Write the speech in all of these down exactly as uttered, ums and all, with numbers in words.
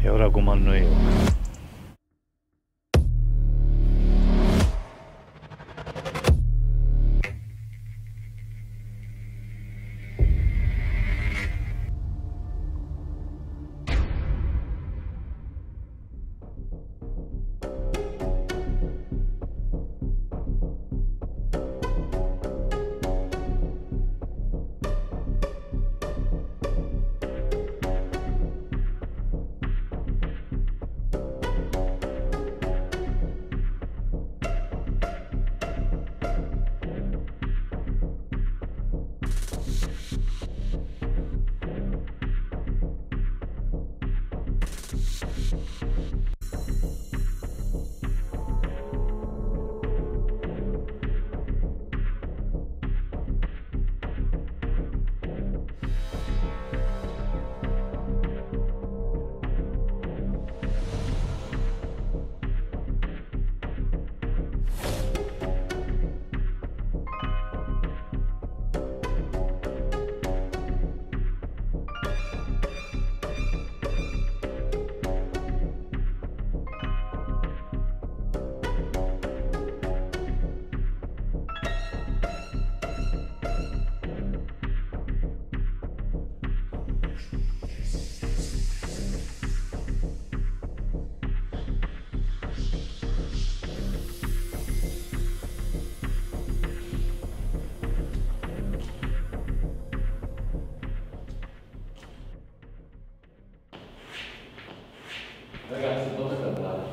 E ora comando io. Ragazzi, dove andare?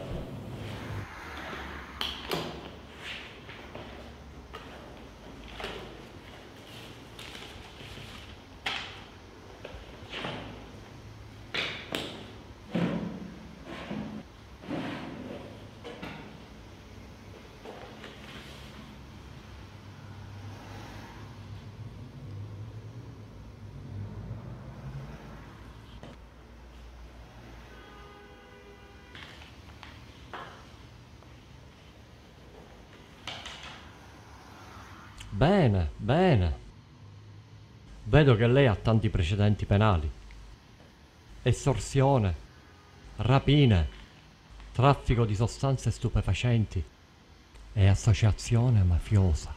Bene, bene. Vedo che lei ha tanti precedenti penali. Estorsione, rapine, traffico di sostanze stupefacenti e associazione mafiosa.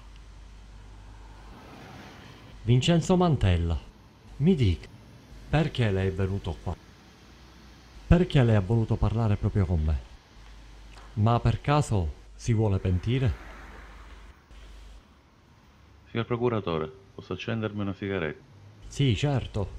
Vincenzo Mantella, mi dica, perché lei è venuto qua? Perché lei ha voluto parlare proprio con me? Ma per caso si vuole pentire? Signor procuratore, posso accendermi una sigaretta? Sì, certo.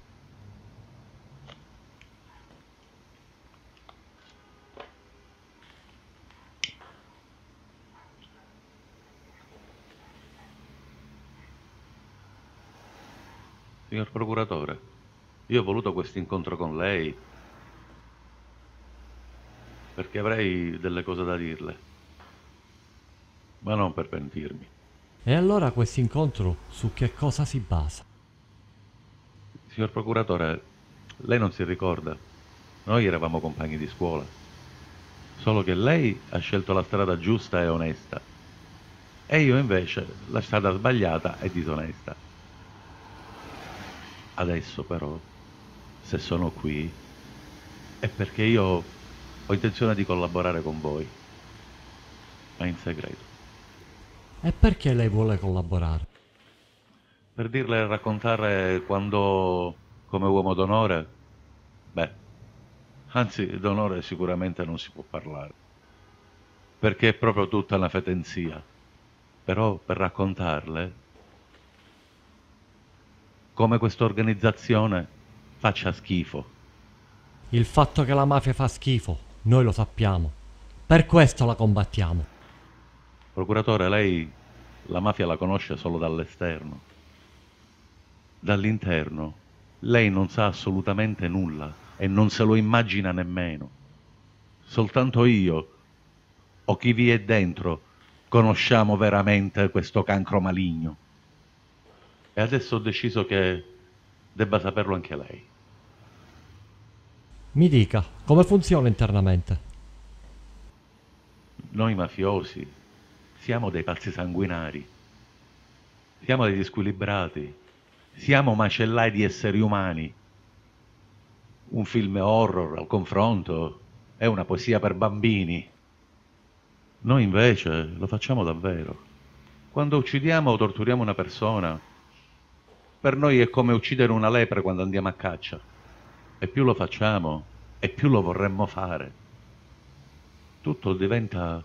Signor procuratore, io ho voluto questo incontro con lei perché avrei delle cose da dirle, ma non per pentirmi. E allora questo incontro su che cosa si basa? Signor procuratore, lei non si ricorda? Noi eravamo compagni di scuola, solo che lei ha scelto la strada giusta e onesta, e io invece la strada sbagliata e disonesta. Adesso però, se sono qui, è perché io ho intenzione di collaborare con voi, ma in segreto. E perché lei vuole collaborare? Per dirle e raccontare quando, come uomo d'onore, beh, anzi, d'onore sicuramente non si può parlare, perché è proprio tutta una fetenzia. Però per raccontarle come questa organizzazione faccia schifo. Il fatto che la mafia fa schifo, noi lo sappiamo. Per questo la combattiamo. Procuratore, lei la mafia la conosce solo dall'esterno. Dall'interno lei non sa assolutamente nulla e non se lo immagina nemmeno. Soltanto io o chi vi è dentro conosciamo veramente questo cancro maligno. E adesso ho deciso che debba saperlo anche lei. Mi dica, come funziona internamente? Noi mafiosi siamo dei pazzi sanguinari, siamo degli squilibrati, siamo macellai di esseri umani. un film horror al confronto, è una poesia per bambini. Noi invece lo facciamo davvero. Quando uccidiamo o torturiamo una persona, per noi è come uccidere una lepre quando andiamo a caccia. E più lo facciamo, e più lo vorremmo fare. Tutto diventa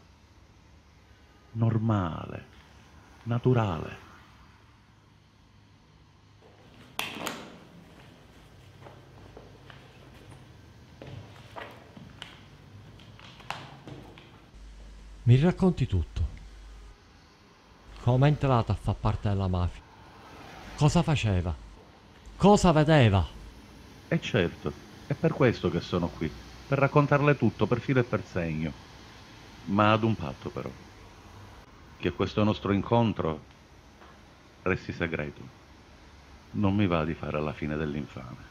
normale, naturale. Mi racconti tutto. Come è entrata a far parte della mafia? Cosa faceva? Cosa vedeva? E certo, è per questo che sono qui, per raccontarle tutto per filo e per segno. Ma ad un patto però, che questo nostro incontro resti segreto. Non mi va di fare la fine dell'infame.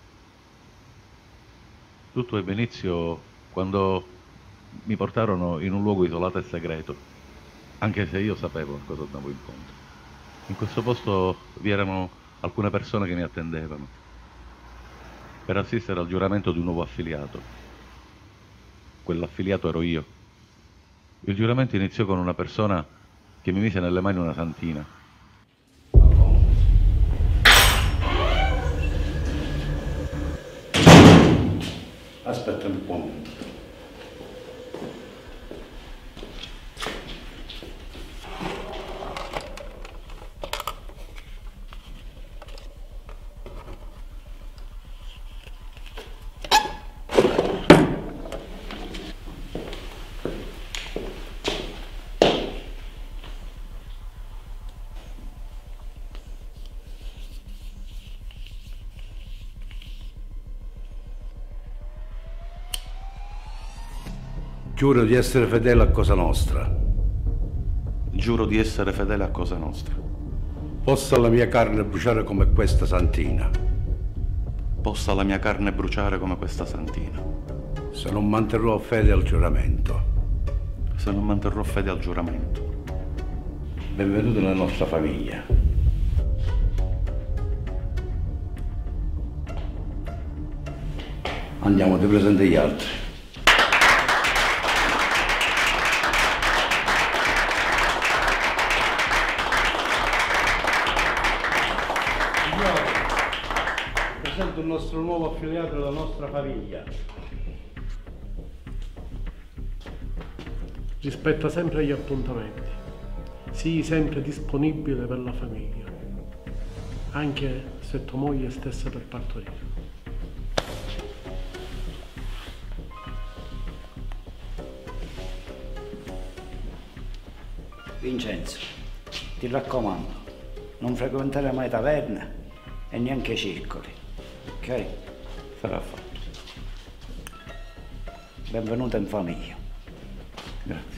Tutto ebbe inizio quando mi portarono in un luogo isolato e segreto, anche se io sapevo a cosa andavo incontro. In questo posto vi erano alcune persone che mi attendevano per assistere al giuramento di un nuovo affiliato. Quell'affiliato ero io. Il giuramento iniziò con una persona che mi mise nelle mani una santina. Aspetta un po'. Giuro di essere fedele a Cosa Nostra. Giuro di essere fedele a Cosa Nostra. Possa la mia carne bruciare come questa santina. Possa la mia carne bruciare come questa santina. Se non manterrò fede al giuramento. Se non manterrò fede al giuramento. Benvenuto nella nostra famiglia. Andiamo, ti presento gli altri. Presento il nostro nuovo affiliato della nostra famiglia. Rispetta sempre gli appuntamenti. Sii sempre disponibile per la famiglia, anche se tua moglie stesse per partorire. Vincenzo, ti raccomando, non frequentare mai taverne e neanche circoli, ok? Sarà fatto. Benvenuto in famiglia. Grazie.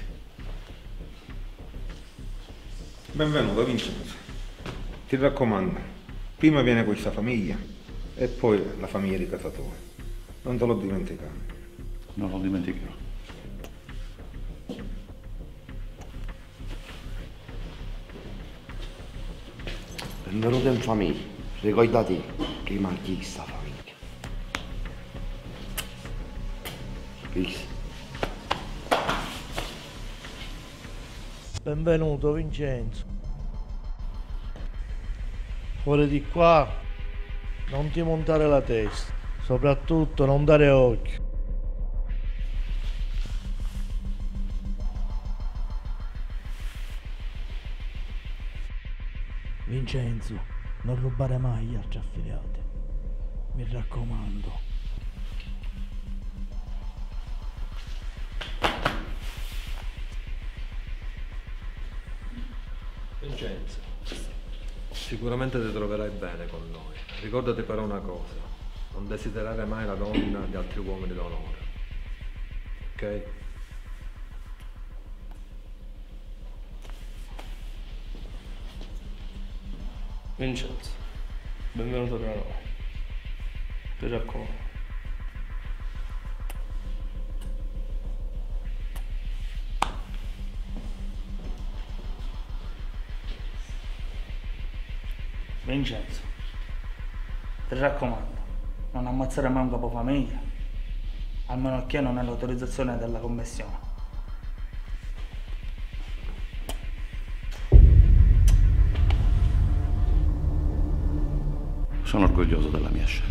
Benvenuto Vincenzo. Ti raccomando, prima viene questa famiglia e poi la famiglia di casa tua. Non te lo dimenticare. Non lo dimenticherò. Benvenuto in famiglia. Ricordati che manchi questa famiglia. Peace. Benvenuto Vincenzo. Fuori di qua non ti montare la testa, soprattutto non dare occhio. Vincenzo, non rubare mai gli altri affiliati, mi raccomando. Vincenzo, sicuramente ti troverai bene con noi. Ricordati però una cosa, non desiderare mai la donna di altri uomini d'onore, ok? Vincenzo, benvenuto tra noi. Ti raccomando. Vincenzo, ti raccomando, non ammazzare mai un capofamiglia, almeno che non è l'autorizzazione della commissione. Sono orgoglioso della mia scelta.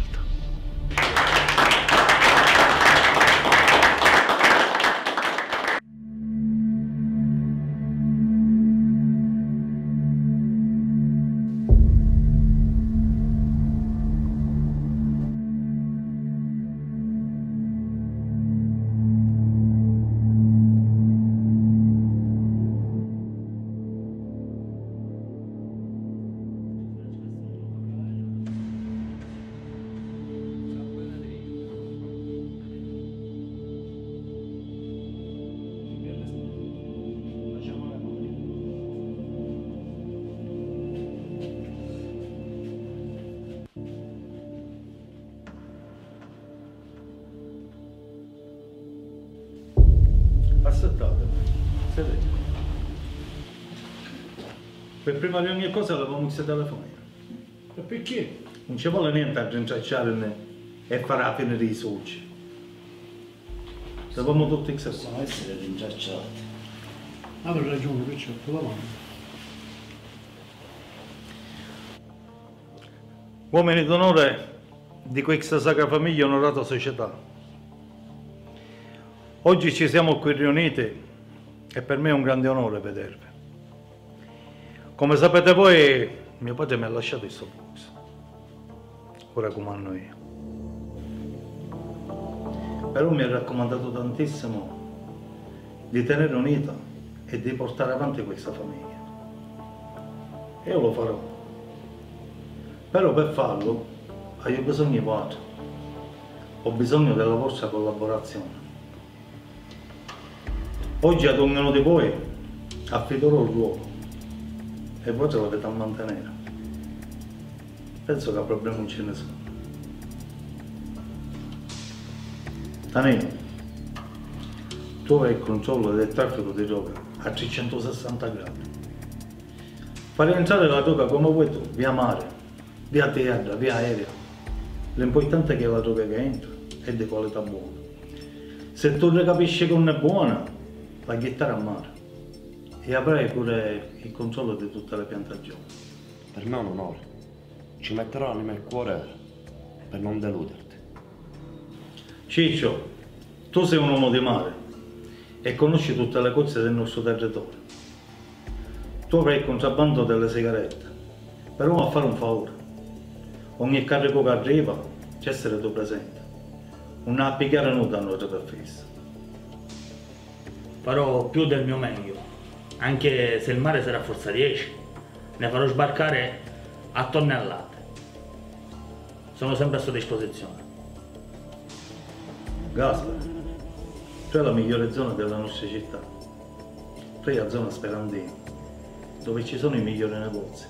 Aspettate, sedete. Per prima di ogni cosa avevamo un telefonino. E perché? Non ci vuole niente a rintracciarne e fare la fine dei soci. Sappiamo tutti che possono essere rintracciati. Avevo ragione, perciò provavamo. Uomini d'onore di questa sacra famiglia e onorata società. Oggi ci siamo qui riuniti e per me è un grande onore vedervi. Come sapete voi, mio padre mi ha lasciato questo box. Ora comando io. Però mi ha raccomandato tantissimo di tenere unita e di portare avanti questa famiglia. E io lo farò. Però per farlo ho bisogno di voi. Ho bisogno della vostra collaborazione. Oggi ad ognuno di voi affiderò il ruolo e voi ce l'avete a mantenere. Penso che problemi non ce ne sono. Danilo, tu hai il controllo del traffico di droga a trecentosessanta gradi. Fare entrare la droga come vuoi tu, via mare, via terra, via aerea. L'importante è che la droga che entra è di qualità buona. Se tu ne capisci che non è buona, la ghittare a mare e avrai pure il controllo di tutte le piantagioni. Per me è un onore. Ci metterò anima e cuore per non deluderti. Ciccio, tu sei un uomo di mare e conosci tutte le cose del nostro territorio. Tu avrai il contrabbando delle sigarette, però a fare un favore. Ogni carico che arriva, c'è essere tu presente. Non a picchiare nuda a noi per fissa. Farò più del mio meglio, anche se il mare sarà forza dieci, ne farò sbarcare a tonnellate. Sono sempre a sua disposizione. Gaspare, tu è la migliore zona della nostra città. Tu è la zona Sperandino, dove ci sono i migliori negozi.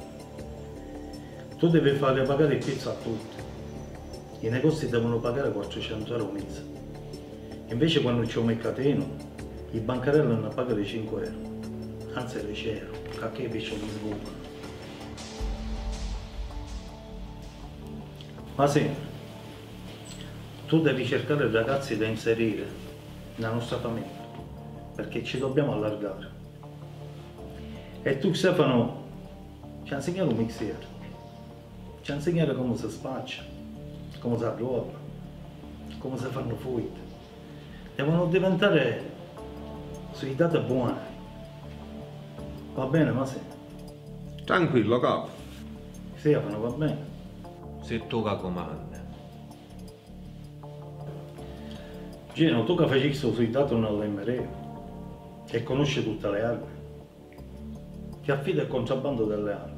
Tu devi fare pagare il pizzo a tutti. I negozi devono pagare quattrocento euro mese. Invece quando c'è un mercatino, i bancarelli hanno a pagare cinque euro, anzi dieci euro, che invece non sbucano. Ma sì, tu devi cercare ragazzi da inserire nella nostra famiglia, perché ci dobbiamo allargare. E tu, Stefano, ci insegniamo un mixer, ci insegniamo come si spaccia, come si arruola, come si fanno fuite. Devono diventare sui dati buoni. Va bene, ma sì. Tranquillo, capo. Stefano, va bene. Se tu che comandi. Gino, tu che fai questo sui dati nell'M R E e conosci tutte le armi, ti affida il contrabbando delle armi.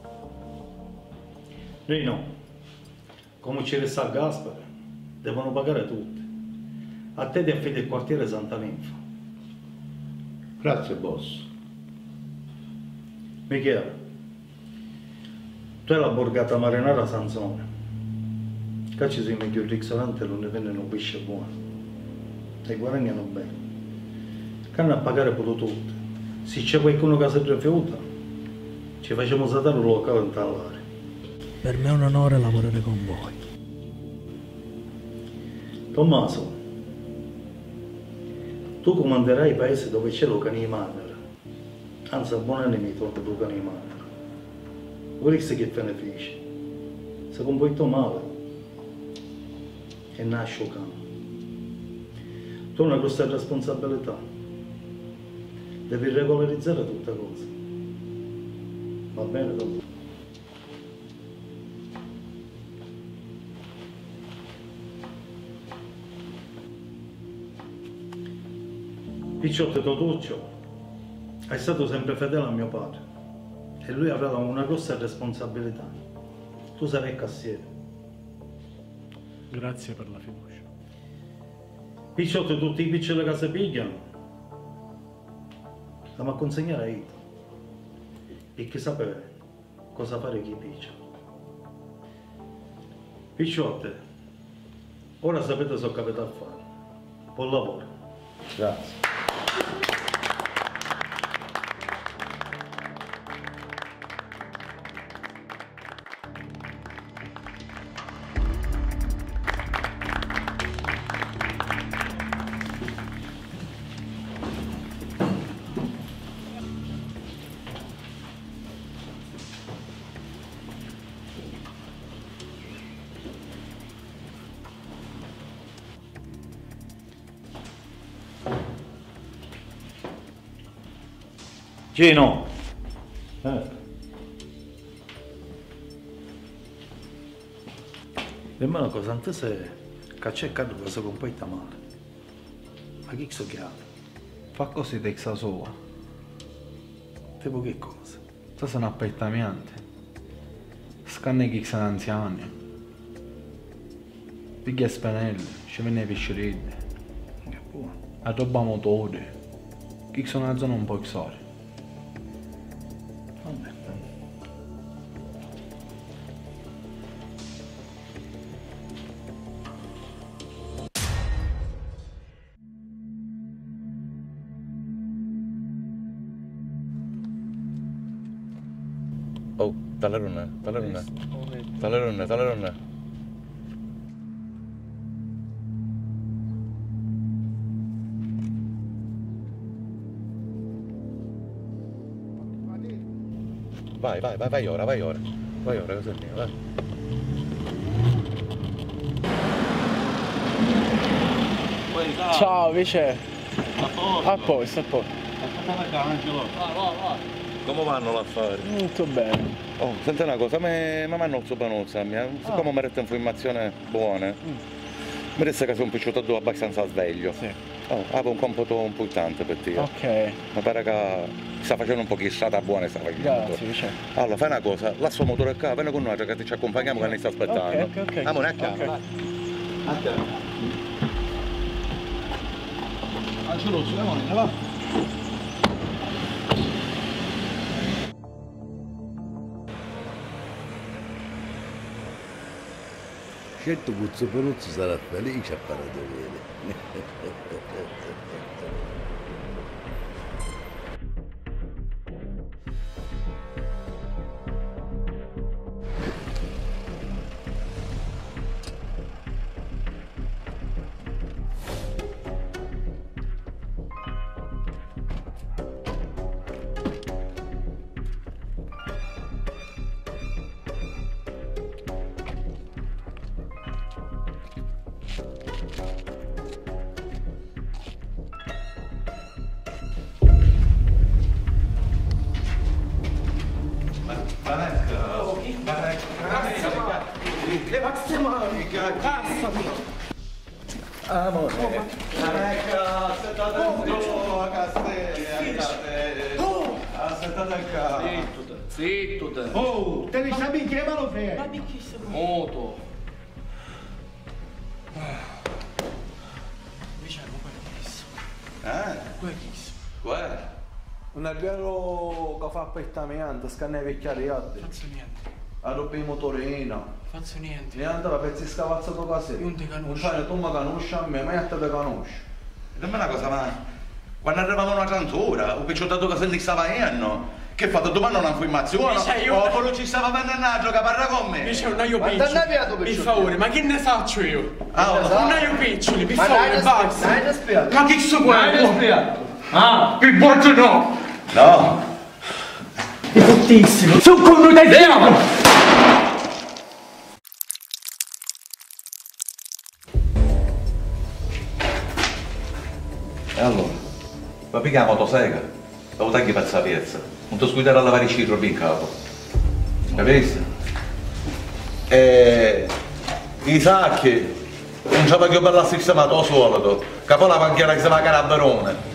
Rino, come ci resta a Gaspare, devono pagare tutti. A te ti affida il quartiere Santa Ninfa. Grazie, boss. Michele, tu hai la borgata marinara Sansone. Qua ci sono i migliori ristoranti e non ne vendono un pesce buono. E guadagnano bene. Che hanno a pagare pure tutti. Se c'è qualcuno che si rifiuta, ci facciamo saltare un locale in tallare. Per me è un onore lavorare con voi. Tommaso, tu comanderai i paesi dove c'è lo canimaner, anzi a buon nemico tu canimaner. Vorresti che benefici? Se comporto male e nasce il cane. Tu hai una grossa responsabilità, devi regolarizzare tutte cose. Va bene, Tommaso? Picciotto Totuccio è stato sempre fedele a mio padre e lui aveva una grossa responsabilità. Tu sarai cassiere. Grazie per la fiducia. Picciotto, tutti i piccoli che si pigliano, la mi consegnare a Ito e chi sapere cosa fare chi piccia. Picciotte, ora sapete so capito a fare. Buon lavoro. Grazie. Gino! Eh. Dimmi una cosa, anche se caccia e carro che si comporta male, ma chi so chiave? Fa così texa sua. Tipo che cosa? Tu sei un appartamento. Scanne chi sono anziani. Piglia spanelle, ci venne piscirini. Che buono. A roba motore. Chi sono una zona un po' exotica. Vabbè. Oh, talerone, talerone, talerone, talerone. Vai, vai, vai, vai ora, vai ora. Vai ora, cosa è mio, vai. Ciao, Vice. A posto. A posto, a posto. Come vanno l'affare? Molto bene. Oh, senti una cosa, mi manno il sopanuzza, siccome mi resta informazioni buone, mi resta che sei un picciotto abbastanza sveglio. Sì. Oh, avevo un compito importante per te. Ok. Mi pare che sta facendo un po' di strada buona, sta facendo. Grazie, Vice. Allora, fai una cosa, lascia il motore qua, vieni con noi che ci accompagniamo che ne sta aspettando. Ok, ok, ok. Amore, a casa. Ok. A casa. Angeloso, Lemonina, va. Certo Puzzo Peruzzo sarà felice a paradovere. Levate mani, cazzo! Amore. Ecco, aspettate dentro a Castelli, aspettate qua. Zitto te, zitto te. Oh, devi sapere che me lo fai. Ma di chi sei? Moto. Diciamo, questo. Eh? Questo. Guarda. Un albergo che fa appartamento, scanne vecchiariate. Faccio niente. A roba di motorina. Faccio niente. Niente, la pezzi scavazzato così. Io non ti conosco. Non fai, tu mi conosci a me, ma io te conosci. Dimmi una cosa, ma quando arrivavamo a una trantura, un picciottato che se ne stava iendo, Che fate domani una informazione? Dice, Oh, quello ci stava venendo a giocare, parla con me. Dice un aio Ma piccioli. dannato Per favore, ma che ne faccio io? Ah, oh. Un aio piccioli, per Ma favore, dai, basta. dai, dai, spiega. Ma che so Dai, dai, quello? spiega. Ah, per forza no. No. È fortissimo. Sono con dai diavolo. E allora? Ma pigliamo la motosega, la tagli per la piazza, non ti sguidare a lavare i cirrobi in capo. Capisci? E i sacchi non c'è più bella sistemata al solito, che poi la panchiera che si va a Caraberone.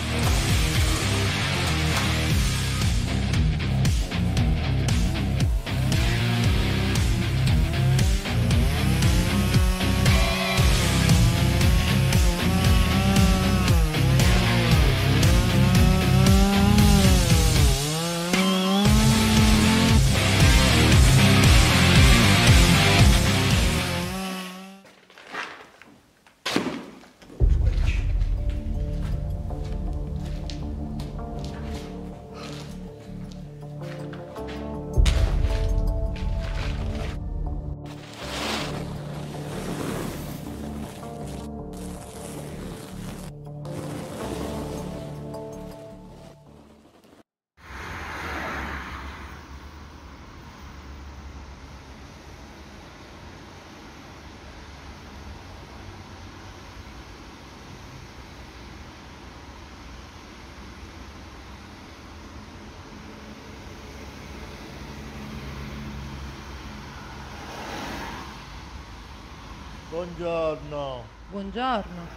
Buongiorno. Buongiorno.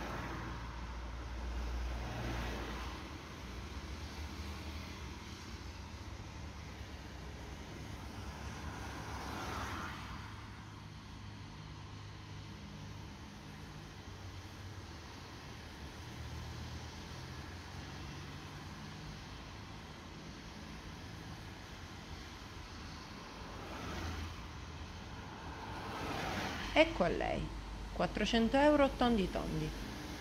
Ecco a lei, quattrocento euro tondi tondi.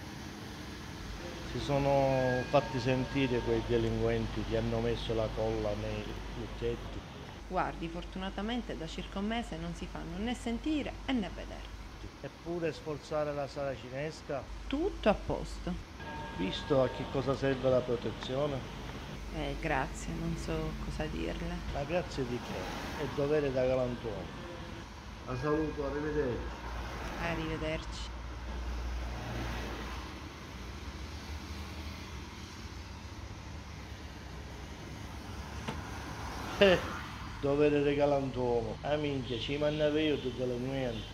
Si sono fatti sentire quei delinquenti che hanno messo la colla nei lucchetti. Guardi, fortunatamente da circa un mese non si fanno né sentire e né vedere. Eppure sforzare la sala cinesca? Tutto a posto. Visto a che cosa serve la protezione? Eh, grazie, non so cosa dirle. Ma grazie di che? È dovere da galantuomo. La saluto, arrivederci. Arrivederci. Eh, dovere da galantuomo. Ah minchia, ci mandavo io tutte le niente.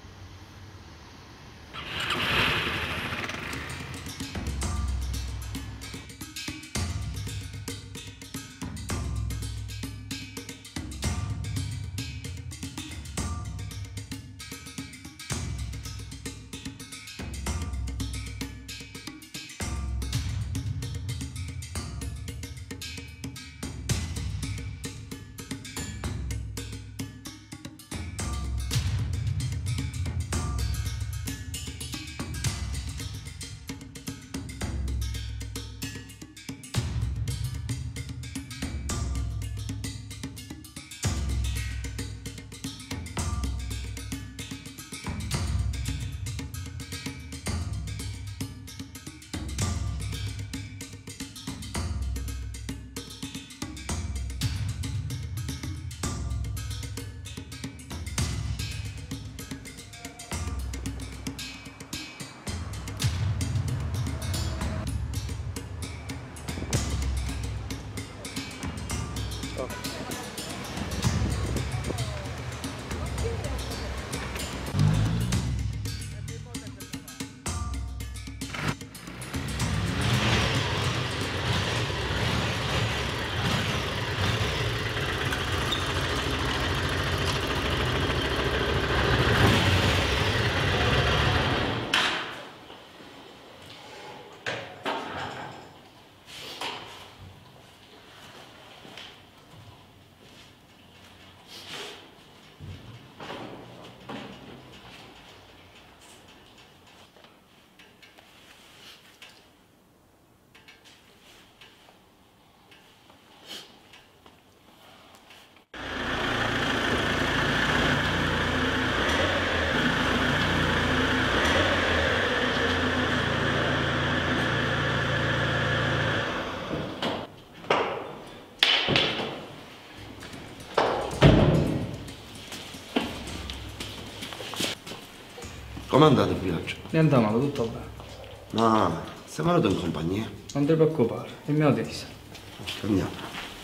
Com'è andato il viaggio? Niente male, tutto bene. Ma sei venuto in compagnia? Non ti preoccupare, il mio Tisa. Andiamo.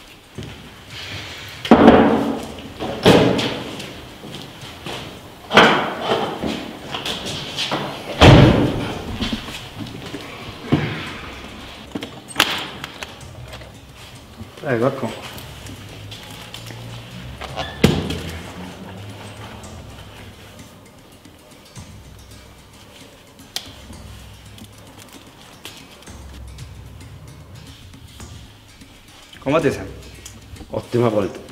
Ecco, ecco. Come ti senti? Ottima qualità.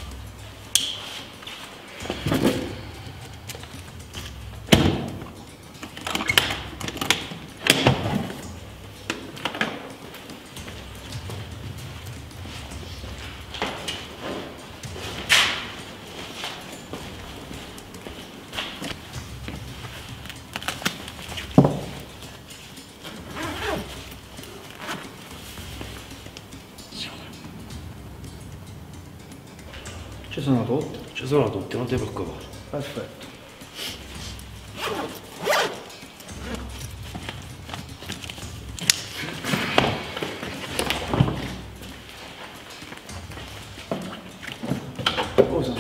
Ci sono tutti? Ci sono tutti, non ti preoccupare. Perfetto. Cosa?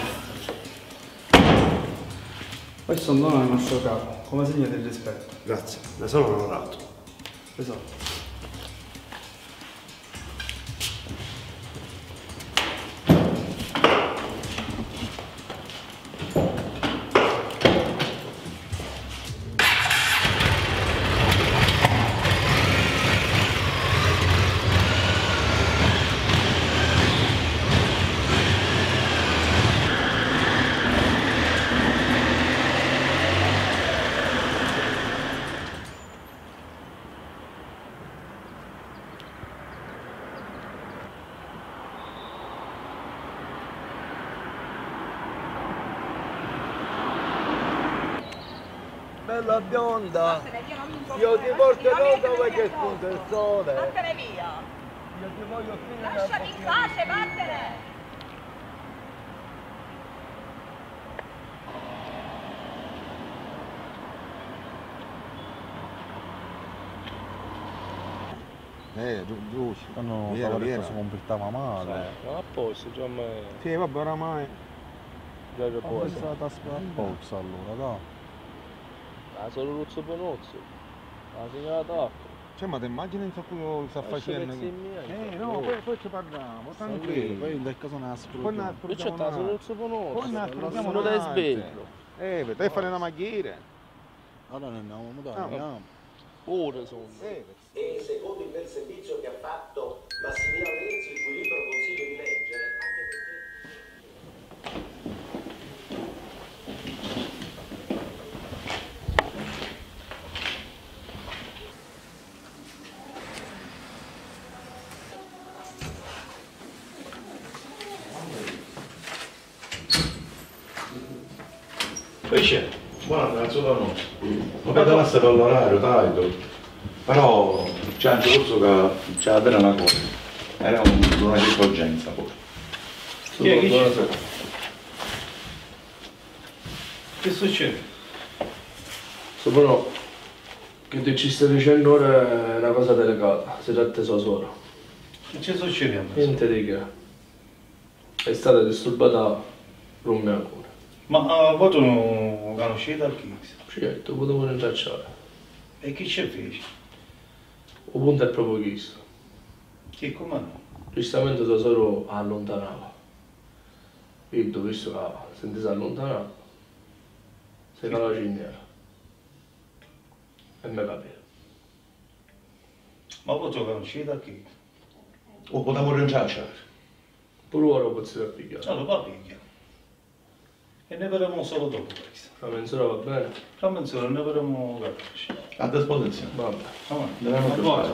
Questo è un dono del nostro capo, come segno del rispetto. Grazie, ne sono onorato. Esatto. Bella bionda, io ti porterò dove che spunta il sole. Vattene via! Io ti voglio qui nella Lasciami in pace, vattene! Eh, giusto. No, Vieni, vieni. si comportava male. Ma a posto, già mai. Sì, vabbè, oramai. Già che Ma poi. è stata a pozza allora, dai. Ah, solo Luzzo Bonozzo. La signora Tacco. Cioè, ma ti immagini in quello che sta facendo? Eh, no, poi, poi ci parliamo, tranquillo. Poi in del caso ne ha Poi ne Poi c'è la solo Luzzo Bonozzo. Poi ne ascoltiamo Non dai un'altra. sveglio. Eh, per te fare una maghiera. Allora ne andiamo, dai, Ah, andiamo. Ore sono. Eh, E secondo il bel servizio che ha fatto Massimiliano Renzi, il cui libro consiglio di leggere, anche perché... Poi c'è, buona pranzo da noi. Ma per darsi per l'orario, dai, però c'è anche l'orso che c'è da dire una cosa. Era un, una risorgenza poi. Chi è che c'è? Che succede? Sopra che ti ci stai dicendo ora è una cosa delicata, si tratta sua suora. Che ci succede a me? Niente di che. È stata disturbata per un mio cuore. Ma uh, voi tu non conosci dal Kings? Certo, potevo rintracciare. E chi ci fece? Il punto è proprio questo. Che come no? Giustamente tesoro allontanava. Io, visto che sentì si allontanato, si cala la cignera. E mi capì. Ma voi tu conosci dal Kings? O potevo rintracciare? Pure ora posso pigliare. No, lo va piglia. E ne vedremo solo dopo questo. La mezz'ora va bene? La mezz'ora ne vedremo dopo. A disposizione. Vabbè. Avanti. Andiamo a Buona.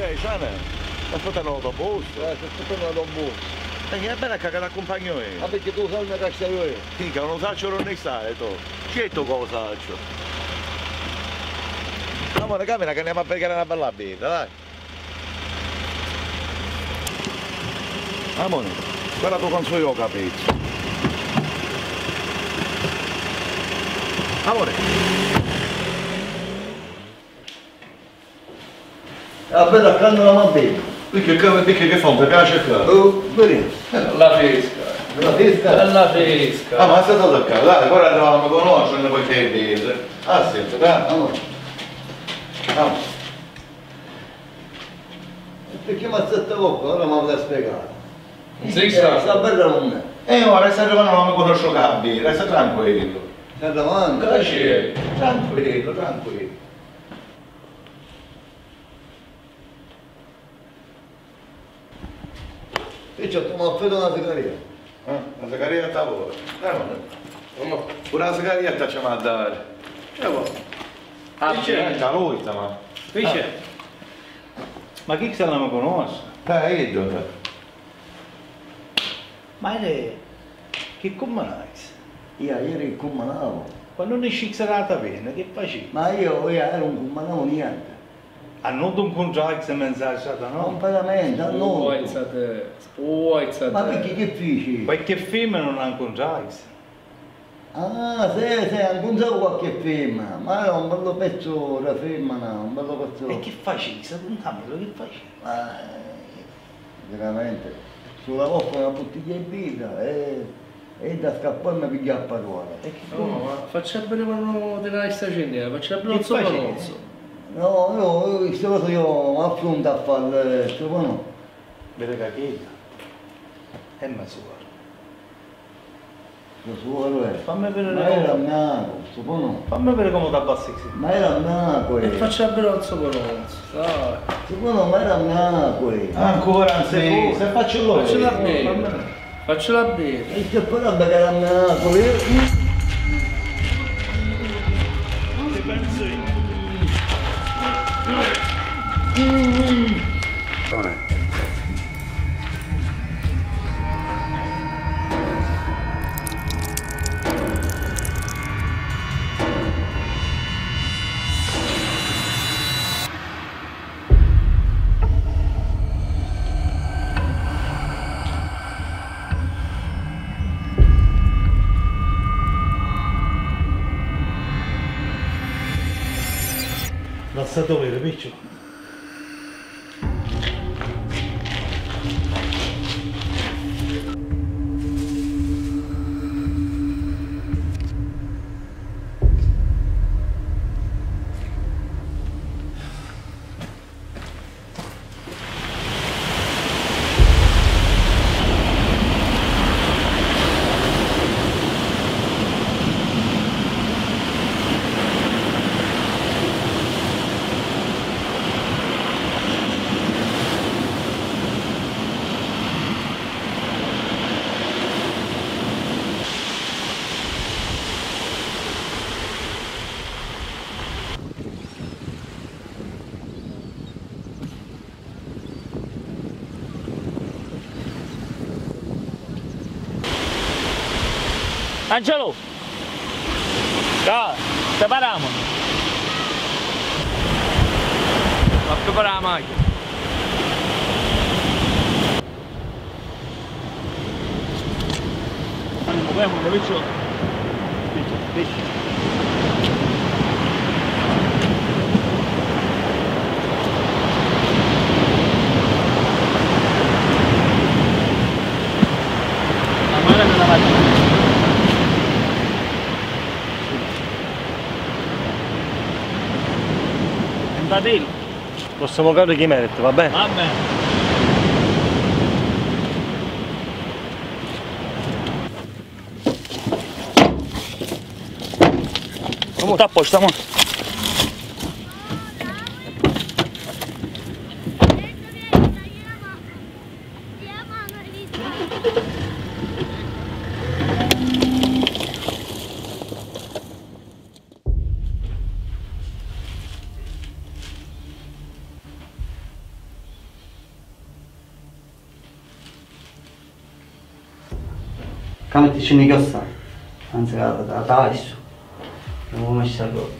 sei, Sana? Aspettano l'autobus. Eh, sto aspettando l'autobus. E che è bella che ti accompagno io. Ma perché tu sai una caccia io? Sì, che non saccio non ne sai, tu. Certo che lo saccio. Amore, camera che andiamo a pregare una bella birra, dai. Amore, guarda tu quanto io ho capito. Amore. La bella accanto la bambina. Perché che, che fa? Mi piace qua? Oh, vedi? La pesca. La pesca? La pesca. Ah, ma stai tutto a casa, dai, ora eravamo a conoscere, poi te dire. Ah, senti, dai, amore. Amore. Perché mi ha detto poco, ora mi avete spiegato. Non sei stato? Sta bella non è. E ora stai arrivando, non mi conosco capire, stai tranquillo. Stai davanti? Grazie. Tranquillo, tranquillo. Io ci ho tomato una sigaretta. Eh, la sigaretta a voi. Eh, pure la sigaretta ci va a dare. Che vuoi? Ah, c'è? A lui, ma. Qui c'è. Ma chi se la mi conosce? Eh, io. Ma lei, che comanai? Io ieri comanavo. Quando non scizzerata bene, che facevi? Ma io, io ero un comanavo niente. Hanno un contratto mensaggiato, no? Non veramente, hanno. Spuoizzate, spuoizzate. Ma perché che feci? Qualche femmina non ha un contratto. Ah, sì, sì, incontravo qualche femmina, ma era un bello pezzo da femmina, un bello pezzo. E che facevi? Raccontamelo, che facevi? Ma veramente, sulla volta una bottiglia in birra e, e da scappare mi piglia a parola. E che no, ma faccia bene quando te la stai facendo, faccia bene Che un solo facevi? nozzo. No, io, io, queste cose io mi affronto a fare, questo no. Vede cacchetta. E me suora. Lo suolo è. Fammi vedere Ma era mnaco, questo no. Fammi vedere come ti abbassi qui. Ma era mnaco. E faccia bene un solo nozzo, dai. Questo no, ma era mnaco. Ancora, se, se faccio loro. Faccela bene. Faccela bene. E che poi che era mnaco. Che pensi? Basta dovere, picciolo. Angelo! Ciao, separiamo! Va a preparare la macchina! Muoviamo, picciolo! Picciolo, picciolo! La madre della macchina! Badino. Possiamo capire chi merita, va bene? Va bene. Tutto a posto, mo. mettici in chiossare. Anzi, la, la taglio. Non ho messo la roba.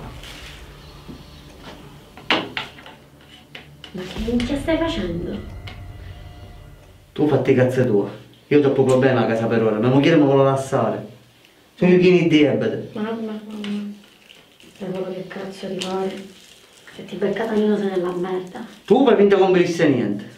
Ma che minchia stai facendo? Tu fatti cazzo tua. Io ho troppo problemi a casa per ora, mia moglie mi vuole lasciare. Sono io pieni di diabete. Mamma, mamma. Sai quello che cazzo di fare? Se ti beccata io sei nella merda. Tu per finta non capisci niente.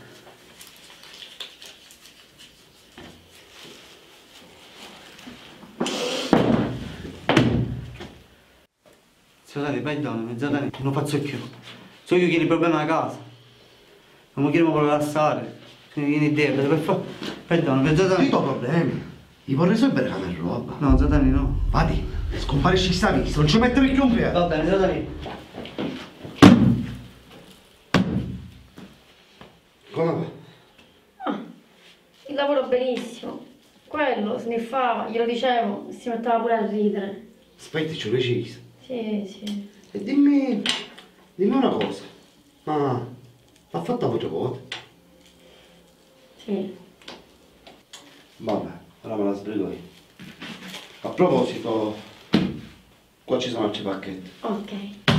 Zio perdonami, zio Dani, non lo faccio più. So io che ho problemi a casa. Non mi chiedo come lasciare. Sono io in idea, per favore. Perdonami, zio Dani. Io ho problemi. Li vorrei risolvere come roba. No, zio Dani, no. Vadi, scomparisci sta vista, non ci mettere più un piede. Va bene, zio Dani. Come va? Ah, il lavoro benissimo. Quello sniffava, glielo dicevo, si metteva pure a ridere. Aspetti, ci ho deciso. Sì, sì. E dimmi, dimmi una cosa. Ma l'ha fatta voce vuota? Sì. Vabbè, ora me la sbrigo io. A proposito, qua ci sono altri pacchetti. Ok.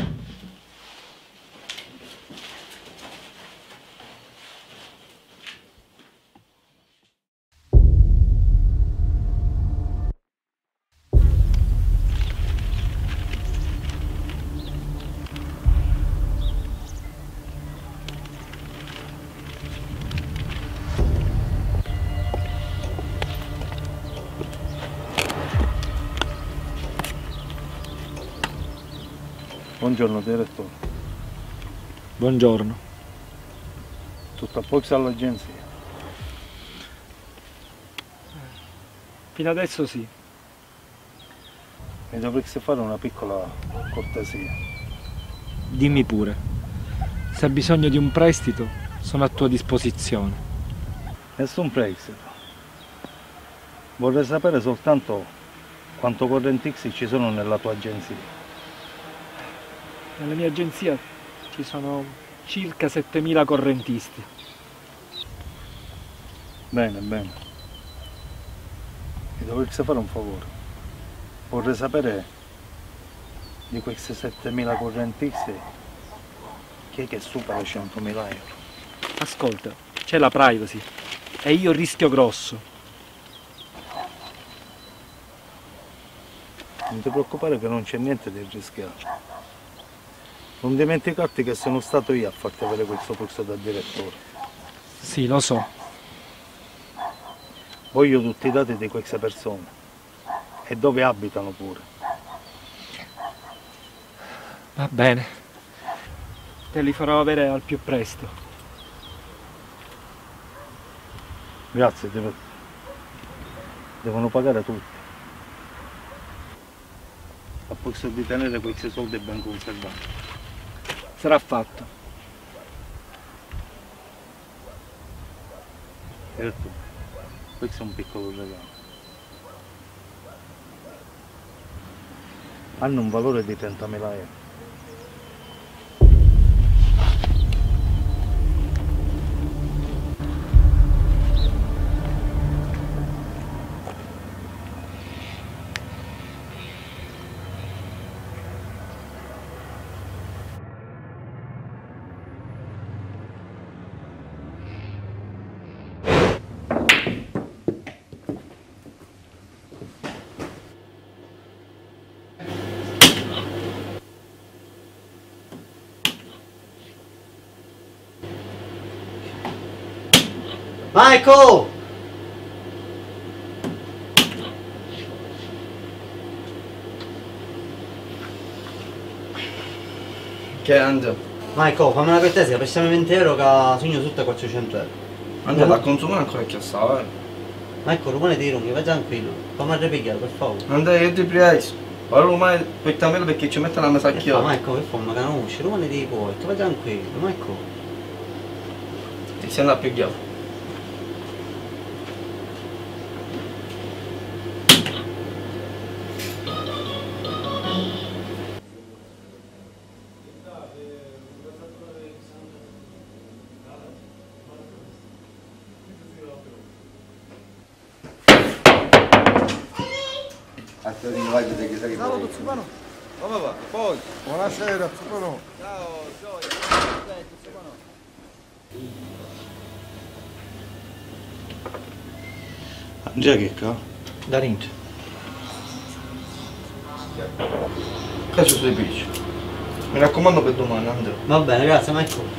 Buongiorno direttore. Buongiorno. Tutto a posto all'agenzia? Fino adesso sì. Mi dovresti fare una piccola cortesia. Dimmi pure. Se hai bisogno di un prestito, sono a tua disposizione. Nessun prestito. Vorrei sapere soltanto quanto correntixi ci sono nella tua agenzia. Nella mia agenzia ci sono circa settemila correntisti. Bene, bene. Mi dovresti fare un favore. Vorrei sapere di questi settemila correntisti chi è che supera i centomila euro. Ascolta, c'è la privacy e io rischio grosso. Non ti preoccupare che non c'è niente di rischiare. Non dimenticarti che sono stato io a farti avere questo posto da direttore. Sì, lo so. Voglio tutti i dati di queste persone e dove abitano pure. Va bene. Te li farò avere al più presto. Grazie, deve... devono pagare tutti. A posto di tenere questi soldi ben conservati. Sarà fatto. Direttore, questo è un piccolo regalo. Hanno un valore di trentamila euro. Michael! Che Angelo? Michael, fammi una cortesia, passiamo venti euro che sogno tutto a quattrocento euro. Angelo, da consumare ancora che sa, eh? Michael, rumore di runghi, vai tranquillo. Fammi ripigliare, per favore. Andrea, io ti prego. Ora ormai pettamelo perché ci mettono la mesa a Che chiave. fa, Michael, che fa, ma che non usci, rumore di porto, vai tranquillo, Michael. Ti sei andato a pigliare. Te ti vai di che sei. Ciao, Zuppano. Come va? Poi. Buonasera, Zuppano. Ciao, Gioia. Già che ca? Da niente. Cazzo sui bici. Mi raccomando per domani, Andrea. Va bene, grazie, ma ecco.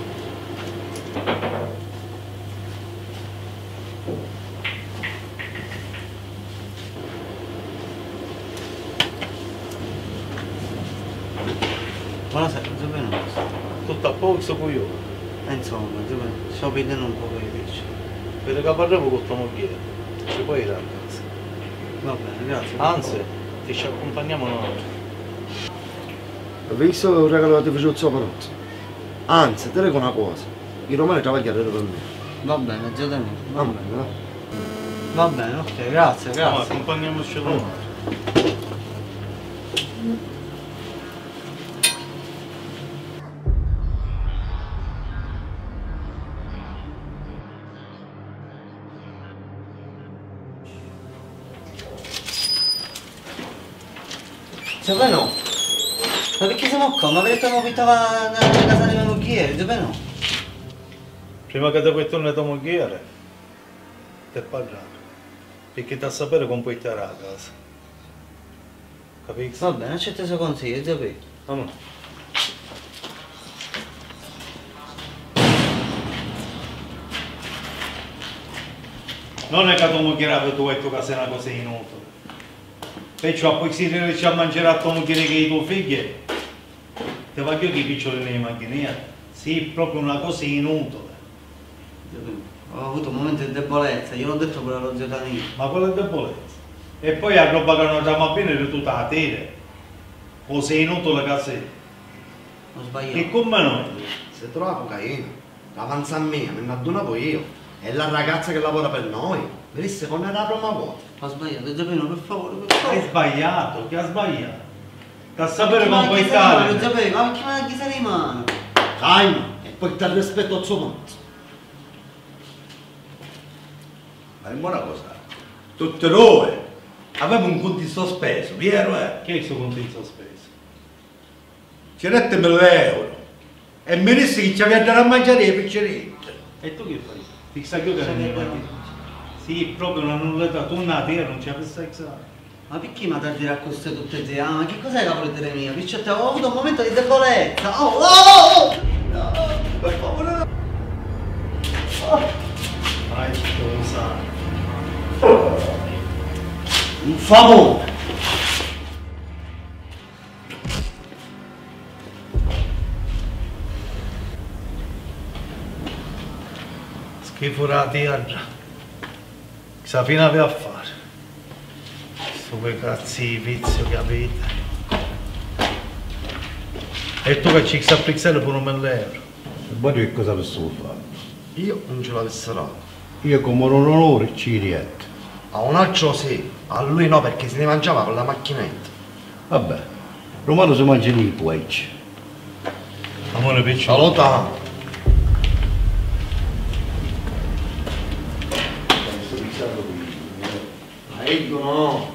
Buonasera, Giovanni. Tutto a posto con io. Eh, insomma, Giovanni, sto vedendo un po' di pesce. Per che parliamo con tua moglie. Ci puoi ir a casa. Va bene, grazie. Anzi, ti ci accompagniamo noi. Hai visto un regalo che ti facevo Zoppanozzo? Anzi, te dico una cosa. I romani travagliano per me. Va bene, Giovanni. Va bene, va. Va bene, ok, grazie, grazie. No, accompagniamoci a Roma. Giovanni, ma perché siamo qua? Ma perché mi abitava nella casa di mia moglie, Giovanni? Prima che ti puoi tornare tua moglie, ti parlare. Perché ti a sapere come puoi stare a casa. Capisci? Va bene, accetto il suo consiglio, Giovanni. Vamos. Non è che tua moglie per tu e tu che sei una cosa inutile. Perciò poi si riesce a mangiare a tua moglie che i tuoi figli. Ti voglio che i piccioli nelle macchine. Sì, proprio una cosa inutile. Ho avuto un momento di debolezza, io l'ho detto pure allo zio Danilo. Ma quella è debolezza. E poi a roba che non stiamo bene è tutta la tele. O sei inutile che sei. Ho sbagliato. E come noi? Se trova cocaina, l'avanza a me, me ne addono poi io. È la ragazza che lavora per noi. Venisse con la prima volta. Ho sbagliato, Giappino, per favore, per favore. Hai sbagliato, che ha sbagliato? Da sapere Ma come puoi chi stare. Giappino, ma perché ma chi sei di mano? Calma, e poi ti rispetto al suo mazzo. Ma è buona cosa. Tutte noi avevamo un conto in sospeso, vero eh? Che è il suo conto in sospeso? centomila euro. E mi disse che ci aveva dato a mangiare le piccerette. E tu che fai? Ti sa che io che non ne vai. Sì, proprio una nullità, tu una terra non ci avessi exato. Ma perché mi ha dire a queste tutte te? Ah, ma che cos'è la volete mia? Perché ho avuto un momento di debolezza. Oh, oh, oh! No, per favore, no! Oh. Vai, lo sai. Un favore! Schifo la terra. Sa fine aveva a fare. Sto quei cazzi di vizio che avete. E tu che ci sta apprezzare pure un mille euro. E voi che cosa posso fare? Io non ce l'avessi dato. Io come un onore ci rietto. A un altro sì, a lui no perché se ne mangiava con la macchinetta. Vabbè, Romano si mangia nei puecci. Amore piccolo. Salutare. Ma io no.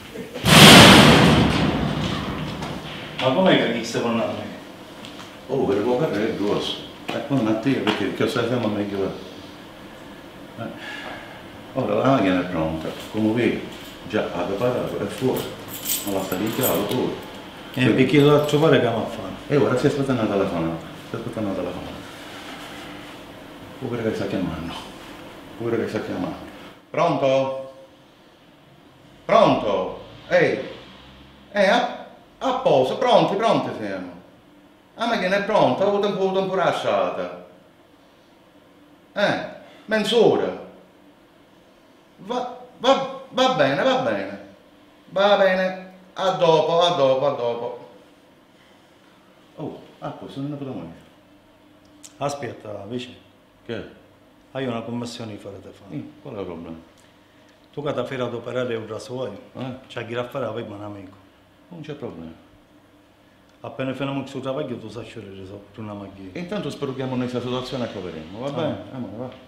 Ma com'è che mi stai parlando a me? Oh, per poco è grosso. E non a te perché che sappiamo meglio. Eh. Ora la macchina è pronta, come vedi, già ha preparato, è fuori, ma la sta rinchiato pure. E perché l'altro pare che mi fa? E ora si aspetta una telefonata, si aspetta una telefonata. Pure che sta chiamando, pure che sta chiamando. Pronto? Pronto? Ehi, eh, a, a posto, pronti, pronti siamo. La macchina è pronta, ho avuto un po' di tempo lasciata. Eh, mezz'ora. Va, va, va bene, va bene, va bene, a dopo, a dopo, a dopo. Oh, ah, questo non è per me. Aspetta, vicino. Che? Hai una commissione di fare da fare. Mm, qual è il problema? Tu che ti fai ad operare un rasoio, eh? c'è chi la fare avere un amico. Non c'è problema. Appena finiamo il suo travaglio tu sai scegliere sopra una macchina. Intanto spero che in questa situazione accaveremo, va Ah. bene? Amore, va.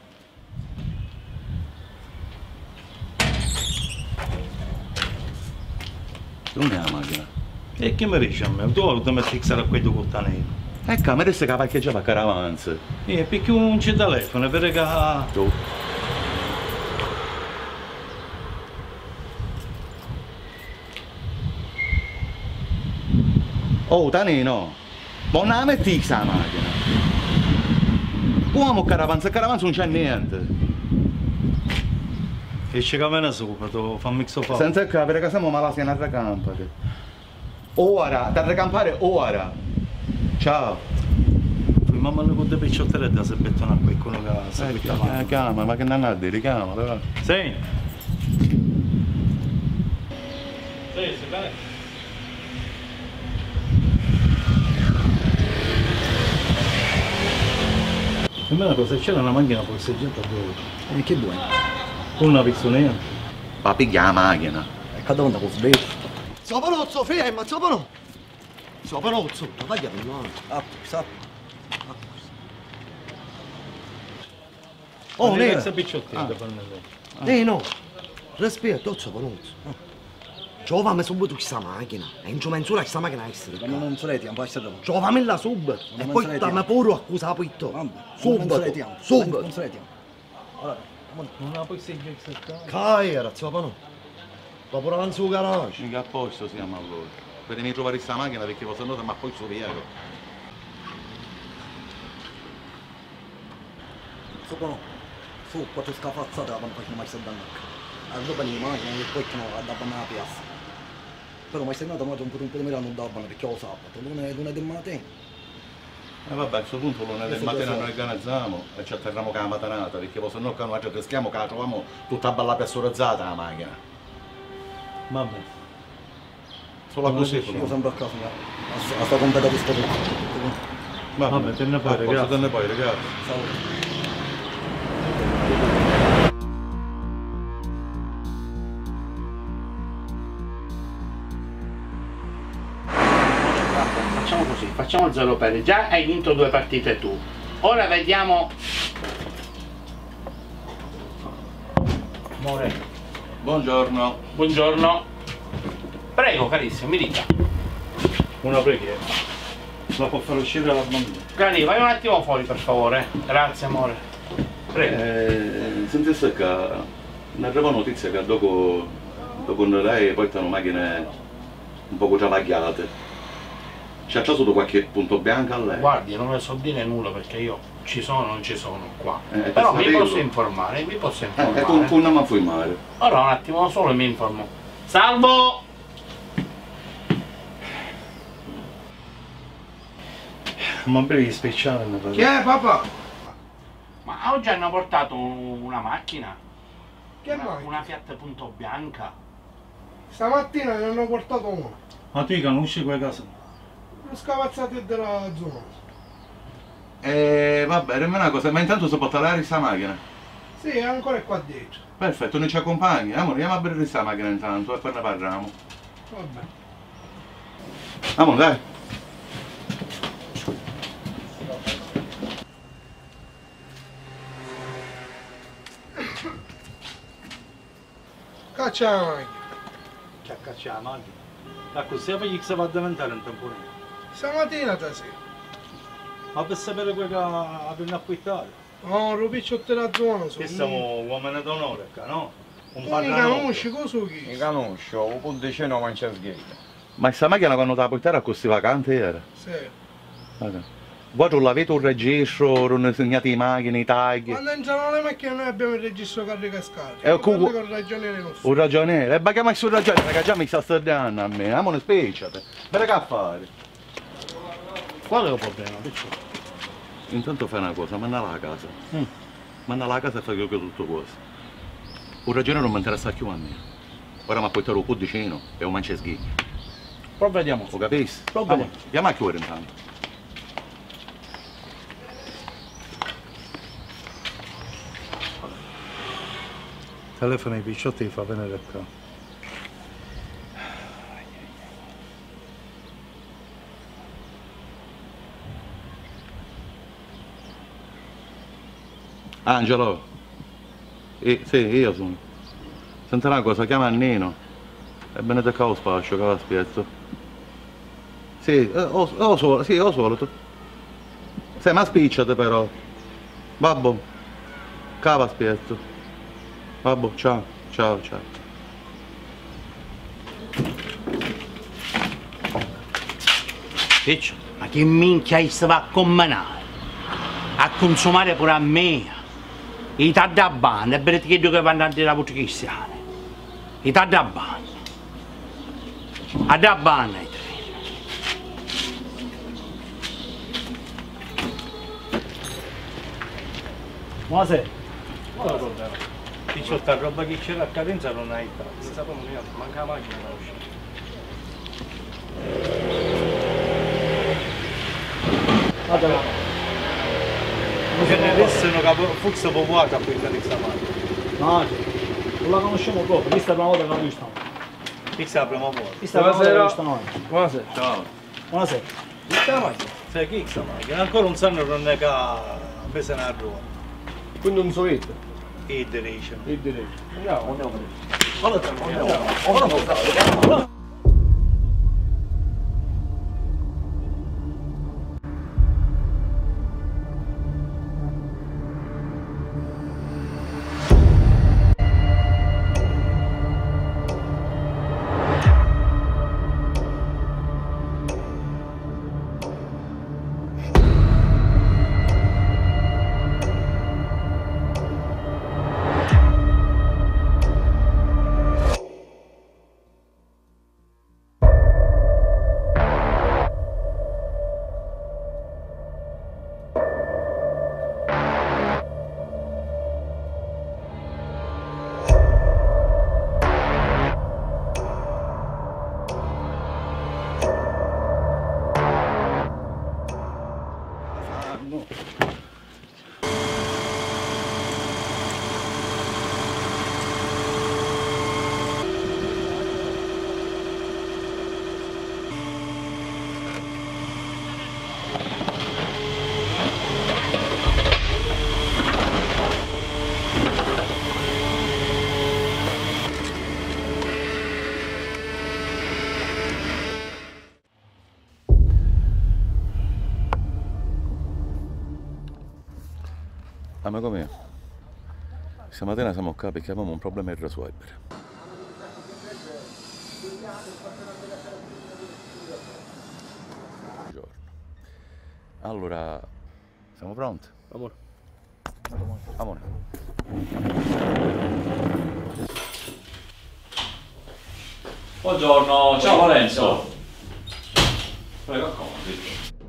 Non è la macchina. E che mi dici a me? Tu vuoi mi fissare a quei due cottanelli? Ecco, mi adesso che parcheggiava a Caravanza. E perché non c'è telefono, per che... Tu. Oh, Tanino, ma non la metti questa macchina? Uomo Caravanza, a Caravanza non c'è niente. E ci cammina subito, fammi questo fatto. Senza capire che siamo malati a recampare. Ora, da recampare ora. Ciao. Poi mamma ne può dare picciottere da se bettona a qualcuno che sa Eh, chiama, chiama, ma che non ha a dire, chiama, però. Sì. Sì, si bene. E me una cosa, c'era una macchina porseggiata dove? E che buono? Non la visto niente. Ma piglia la macchina. E che domanda con sveglio? Sopanozzo, ferma, sopanozzo! Sopanozzo, taglia per mano. Ah, sa. Oh, ne ne. questa picciottetta per me. Eh no, rispetto, sopanozzo. Giovami subito questa macchina. E non ci menzura questa macchina essere. Ma non se le tiamo, poi se lo. Giovamela subito. E poi dammi pure accusa pitto. Subito. Subito. Non se le tiamo. Allora, non la puoi seguire questa. Cai, ragazzi, ma no. Va pure avanti sul garage. Mica a posto siamo allora. Vedemi trovare questa macchina perché posso andare ma poi su via. Sono. Su, quattro scafazzate quando facciamo mai sedere. Allora le macchine e poi che no, andavano alla piazza. Però mai sei andato un po' di meno non davano perché lo sabato, lunedì del mattino. E eh vabbè, a questo punto lunedì del mattino noi organizziamo e ci atterriamo con la matanata perché se no noi ci peschiamo che la troviamo tutta bella persorizzata la macchina. Vabbè. Solo così. Io sempre a casa, a sta completa questo tutto. Vabbè, te ne poi, ragazzi. Te ne poi, ragazzi. Salute. Facciamo così, facciamo il zero per già hai vinto due partite tu. Ora vediamo. Amore. Buongiorno. Buongiorno. Prego carissimo, mi dica. Una preghiera. La può far uscire la bambina. Cari, vai un attimo fuori per favore. Grazie amore. Prego. Eh, senti stacca, ne arriva notizia che dopo, dopo lei portano macchine un poco travagliate. C'è già sotto qualche punto bianco a lei? Guardi, non le so dire nulla perché io ci sono o non ci sono qua. Eh, Però mi sapevo. posso informare, mi posso informare. Eh, e con, con una mano mare. Ora un attimo solo mi informo. Salvo! Ma brevi speciale mi pare. Chi è papà? Ma oggi hanno portato una macchina? Che una, macchina? una Fiat Punto Bianca. Stamattina ne hanno portato uno. Ma tu conosci quella casa? Lo scavazzate della zona. Eh, vabbè, dimmi una cosa, ma intanto si può tagliare questa macchina? Sì, è ancora qua dietro. Perfetto, noi ci accompagni. Amore, andiamo a bere questa macchina intanto e poi ne parliamo. Vabbè. Amore, dai. Caccia la macchina. Che caccia la macchina? Da così poi si va a diventare un temporale. Stamattina già sì. Ma per sapere quello che abbiamo acquistato? Oh, rupicciotto della zona. Che siamo uomini d'onore qua, no? Un Tu mi padrone. conosci, cosa chi? Mi conosco, un po' di cena mangia sghietta. Ma questa macchina quando te la portare a questi vacanti era? Sì. Okay. Voi non avete un registro, non segnate le macchine, i tag? Quando entrano le macchine noi abbiamo il registro carica scarica. E con- con il ragioniere nostro. Un ragioniere? E ma che mai sul ragioniere? Che già mi sta stardando a me, amore specciate. Ma che a fare? Qual è il problema? Intanto fai una cosa, mandala a casa. Mm. Mandala a casa e fai tutto questo. Un ragioniere non mi interessa più a me. Ora mi ha portato un po' di ceno e un mangia sghigli. Provvediamo. Lo capisci? Provvediamo. Chiama a chiudere intanto. Telefono ai picciotti e fa venire qua. Angelo? Eh, sì, io sono. Senti una cosa, chiama Nino. E benedetto lo spaccio, che la spiezzo. Sì, eh, ho, ho, solo, sì, ho solito. Sì, ma spicciate però. Babbo, cava spiezzo. Babbo, ciao, ciao, ciao. Piccio, ma che minchia si va a combinare? A consumare pure a me. I tardi a banda, è per che che vanno a dire la voce cristiana. I tardi a banda. A da banda i tre. Buonasera. Buonasera. Piccio, sta roba che c'era a cadenza non hai fatto. Non sappiamo niente, manca la macchina da uscire. Guarda, ce ne avessero che forse popolata a quella di stamattina. No, non la conosciamo proprio, questa è la prima volta che la vista noi. Questa è la prima volta. Questa è la prima volta che la vista noi. Buonasera. Ciao. Buonasera. Questa è la macchina? Sai chi è questa macchina? Ancora un sanno non è che ha preso una ruota. Quindi non so io. E direzione. E direzione. Andiamo, andiamo. Guarda, Andiamo. andiamo. Amico mio, stamattina siamo qua perché avevamo un problema irrisolvibile. Buongiorno. Allora, siamo pronti? Amore. Amore. Buongiorno, ciao Lorenzo. Prego, accomodi.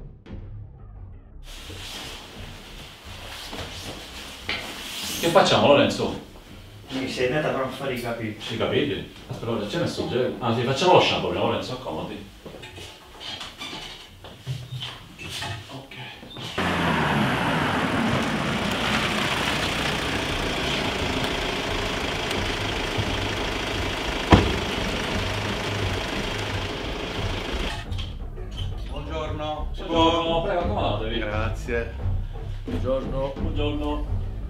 Che facciamo Lorenzo? Mi sei nata per fare i capelli. I capelli? Aspetta, Lorenzo, c'è messo gel. Ah sì, facciamo lo shampoo prima, Lorenzo, accomodi. Ok. Buongiorno. Buongiorno, prego, accomodatevi. Grazie. Buongiorno. Buongiorno.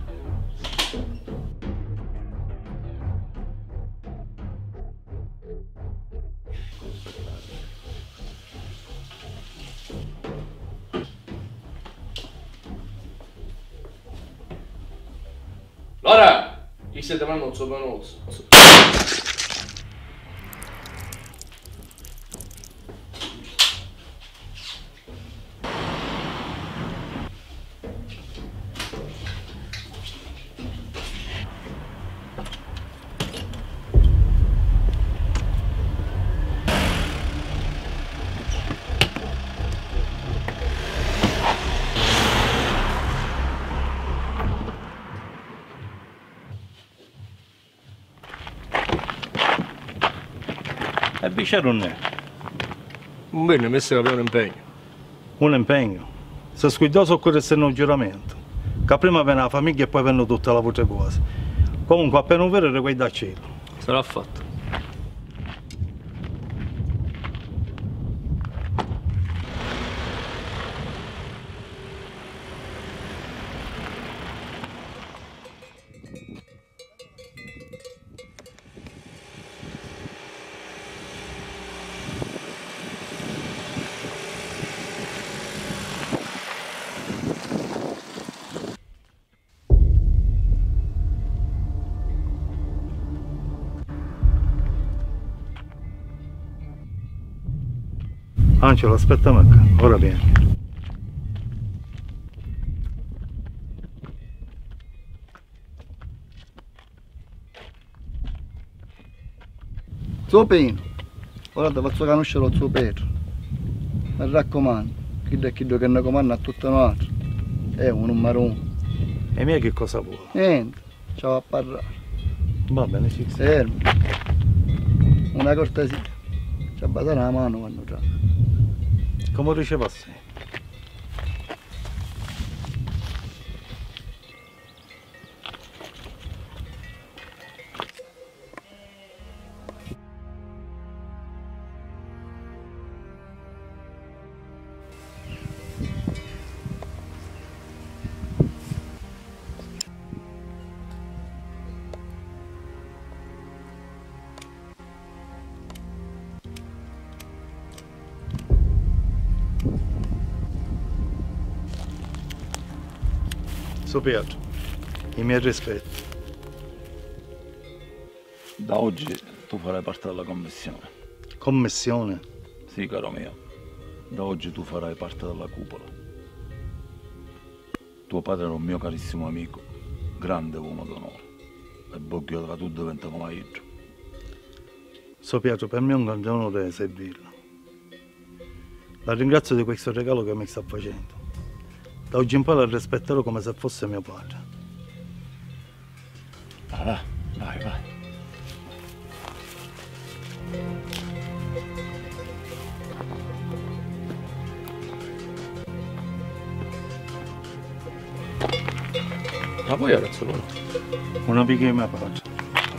Laura! Chi siete manozzo manozzo? E vice non è. Un bene, messo che abbiamo un impegno. Un impegno. Se scuidoso occorre essere un giuramento. Che prima viene la famiglia e poi vengono tutte le altre cose. Comunque appena un vero reguai da cielo. Sarà fatto. Angelo, aspettami qua, ora vieni. Suo Pino, ora ti faccio conoscere lo zio Pietro. Mi raccomando, chi è chi che ne comanda a tutto noi. È un numero uno. E mia che cosa vuole? Niente, ci va a parlare. Va bene, sì. Fermo. Una cortesia. Ci abbattere la mano quando già. Come diceva sempre. Suo Pietro, i miei rispetti. Da oggi tu farai parte della commissione. Commissione? Sì, caro mio. Da oggi tu farai parte della cupola. Tuo padre era un mio carissimo amico, grande uomo d'onore. E Boggio tra tu diventa come io. Suo Pietro, per me è un grande onore servirlo. La ringrazio di questo regalo che mi sta facendo. Da oggi in poi la rispetterò come se fosse mio padre. Ah, va, vai, vai. Ma poi ragazzo loro? Una pica di mia padre.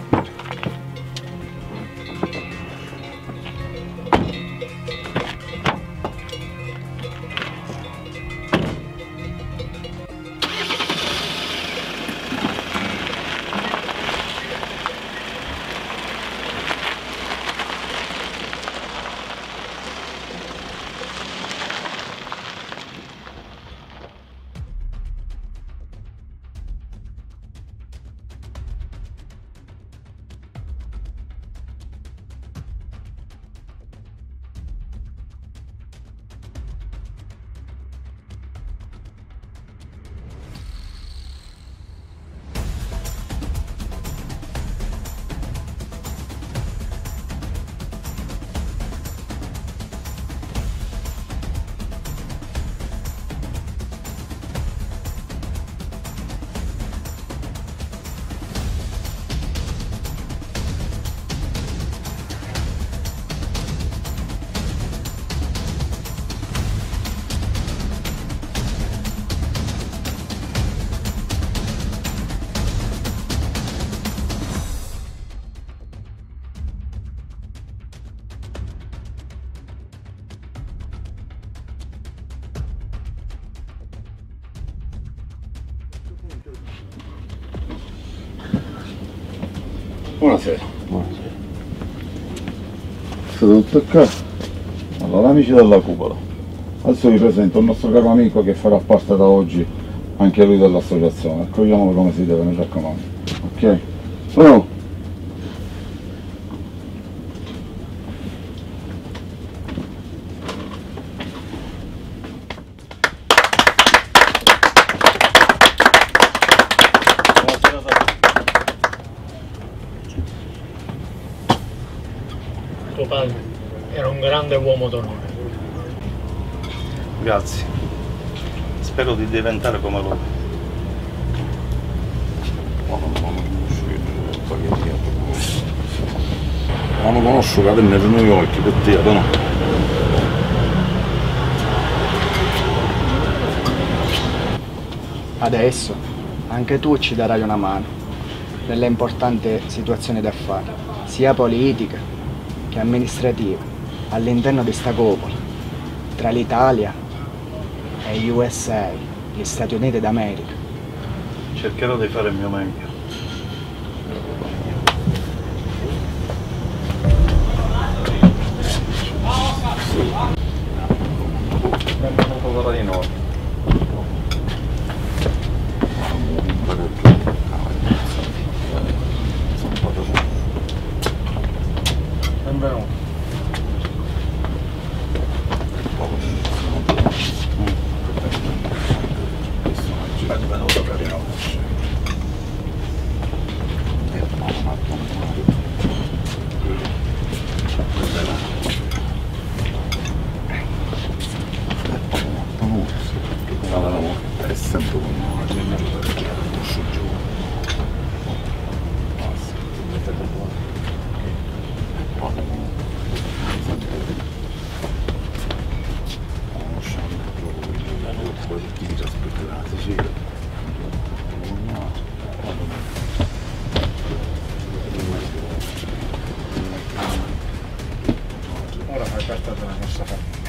Buonasera. Buonasera. Siete tutti qua? Allora, amici della cupola, adesso vi presento il nostro caro amico che farà parte da oggi anche lui dell'associazione. Accogliamolo come si deve, mi raccomando. Ok? Oh. Tuo padre era un grande uomo d'onore. Grazie. Spero di diventare come lui. Ma non conosco che venne nei miei occhi per te, no? Adesso anche tu ci darai una mano nelle importanti situazioni d'affari, sia politica che amministrativa, all'interno di sta cupola, tra l'Italia e gli U S A, gli Stati Uniti d'America. Cercherò di fare il mio meglio. Benvenuto da di noi. Benvenuto. è sempre con noi, almeno per chi ha un posto giù. Basta, mettete buono. Conosciamo proprio chi ti aspetterà, Sicilia. Ora fai parte della nostra famiglia.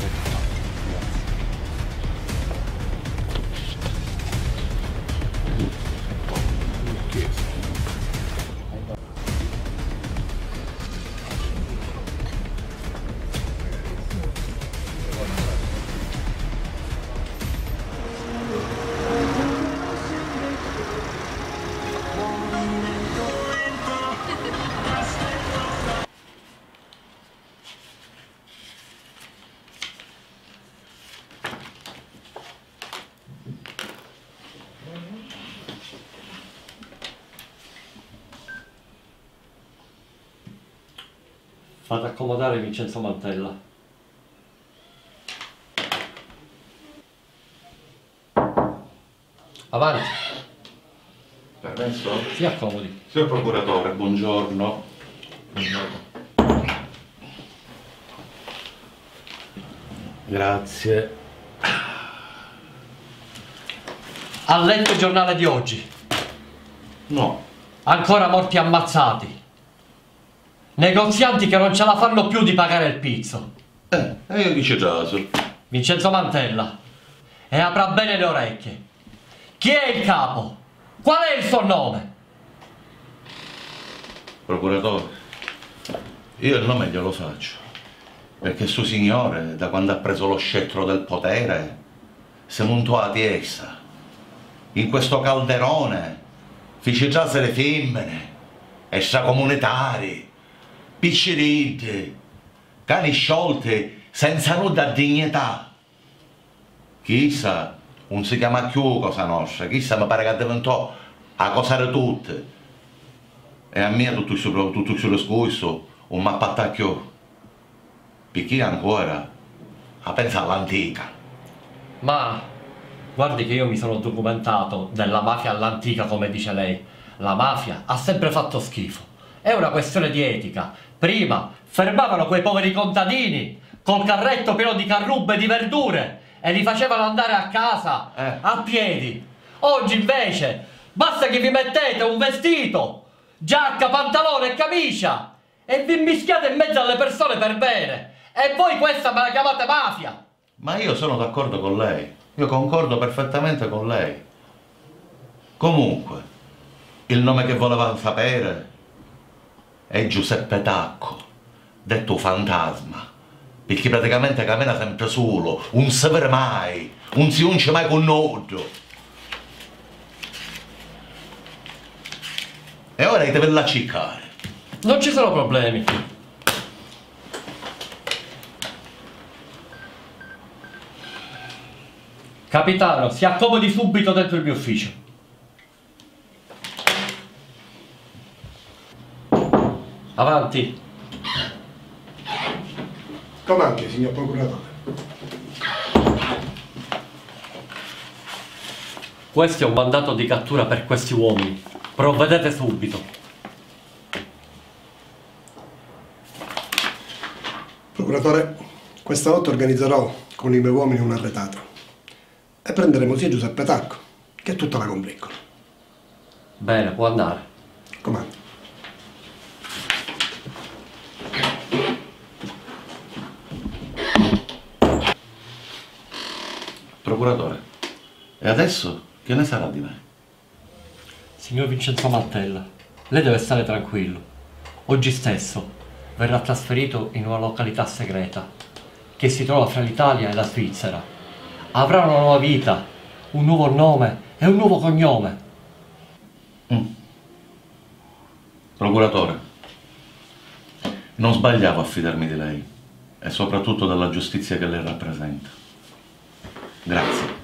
Fate accomodare Vincenzo Mantella. Avanti. Permesso? Si accomodi. Signor procuratore, buongiorno. Buongiorno. Grazie. Ha letto il giornale di oggi? No. Ancora morti ammazzati. Negozianti che non ce la fanno più di pagare il pizzo. Eh, e io chi c'è caso? Vincenzo Mantella. E apra bene le orecchie. Chi è il capo? Qual è il suo nome? Procuratore, io il nome glielo faccio. Perché suo signore, da quando ha preso lo scettro del potere, si montò a tiesa. In questo calderone fece già le femmine, extracomunitari, picceriti, cani sciolti senza nuda dignità. Chissà, non si chiama più Cosa Nostra, chissà, mi pare che diventò a cosa di tutte. E a me tutto il suo, tutto il suo scorso, un mappattacchio, perché ancora, a pensare all'antica. Ma guardi che io mi sono documentato della mafia all'antica, come dice lei. La mafia ha sempre fatto schifo. È una questione di etica. Prima fermavano quei poveri contadini col carretto pieno di carrubbe e di verdure e li facevano andare a casa eh. a piedi. Oggi invece basta che vi mettete un vestito, giacca, pantalone e camicia e vi mischiate in mezzo alle persone per bene. E voi questa me la chiamate mafia? Ma io sono d'accordo con lei, io concordo perfettamente con lei. Comunque, il nome che volevamo sapere è Giuseppe Tacco, detto Fantasma, perché praticamente cammina sempre solo, non si vede mai, non si unce mai con nudo. E ora deve la ciccare. Non ci sono problemi. Capitano, si accomodi subito dentro il mio ufficio. Avanti. Comandi, signor procuratore. Questo è un mandato di cattura per questi uomini. Provvedete subito. Procuratore, questa notte organizzerò con i miei uomini un'arretata e prenderemo sia Giuseppe Tacco che tutta la combriccola. Bene, può andare. Comando. Procuratore, e adesso che ne sarà di me? Signor Vincenzo Mantella, lei deve stare tranquillo. Oggi stesso verrà trasferito in una località segreta che si trova fra l'Italia e la Svizzera. Avrà una nuova vita, un nuovo nome e un nuovo cognome. Mm. Procuratore, non sbagliavo a fidarmi di lei e soprattutto della giustizia che lei rappresenta. Grazie.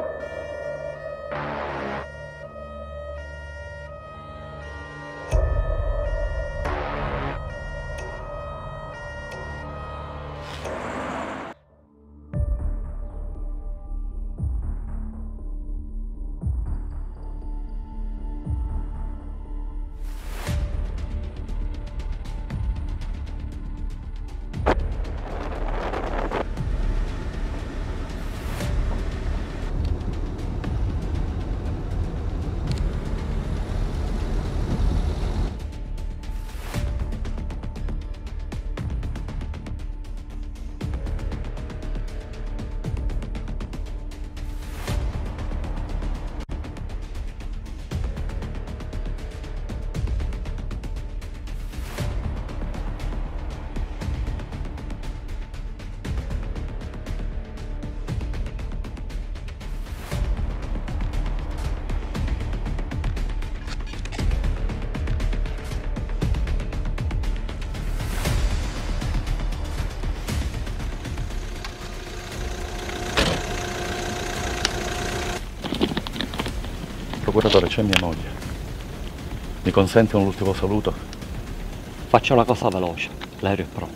Procuratore, c'è mia moglie. Mi consente un ultimo saluto? Faccio una cosa veloce, l'aereo è pronto.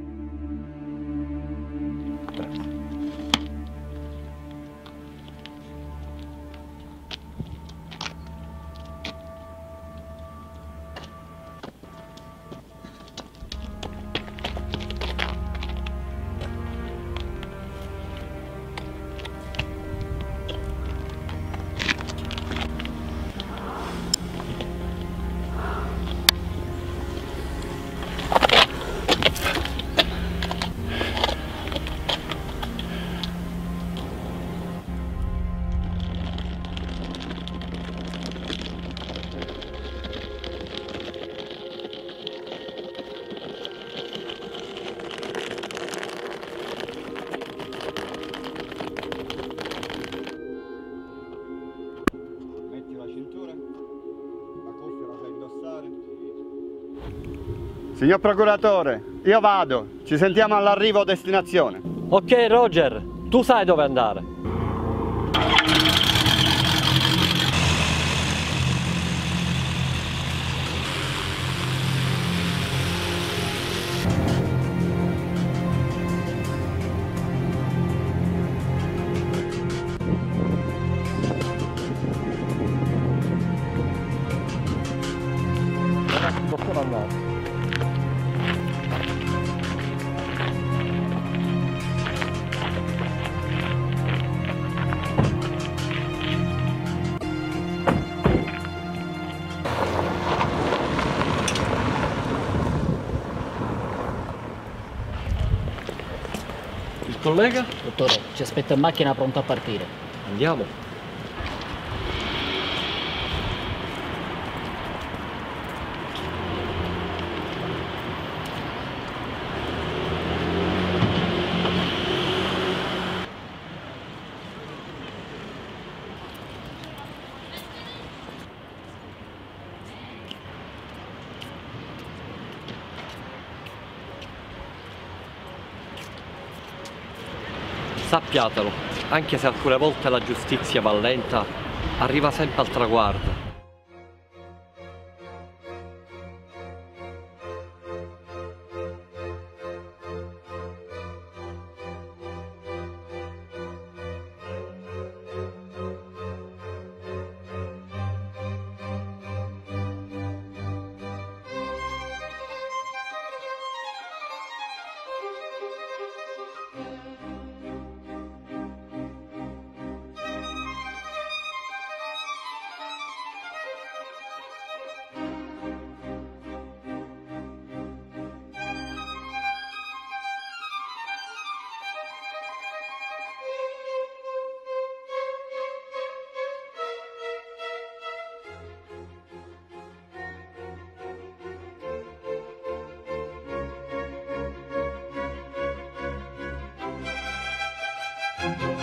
Signor procuratore, io vado, ci sentiamo all'arrivo a destinazione. Ok Roger, tu sai dove andare. Possiamo andare. Collega? Dottore, ci aspetta in macchina pronta a partire. Andiamo. Sappiatelo, anche se alcune volte la giustizia va lenta, arriva sempre al traguardo. Thank you.